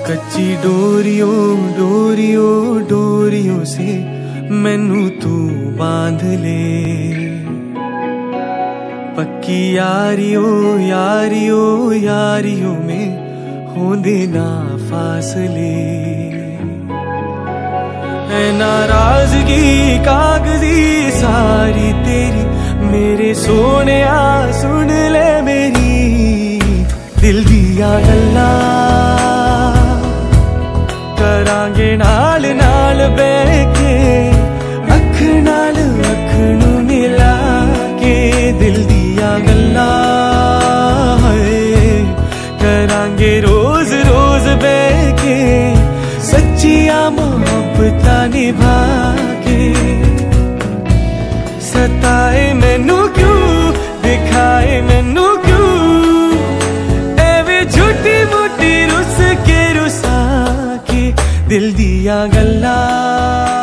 कच्ची डोरियो डोरियो डोरियो से मैनू तू बांध ले, पक्की यारियो यारियो यारियो में होंदे ना फासले। नाराजगी कागजी सारी तेरी मेरे सोने सुन ले मेरी दिल दिया गल्ला, करांगे नाल नाल बैके अख नाल अख नू मिला के दिल दिया गल्ला, करांगे रोज रोज बैके सच्चिया मोहब्बत निभा के। सताए मैनू क्यों दिखाए मैनू क्यों एवे झूठी मोटी रुस के रुसा के दिल दिया गल्ला।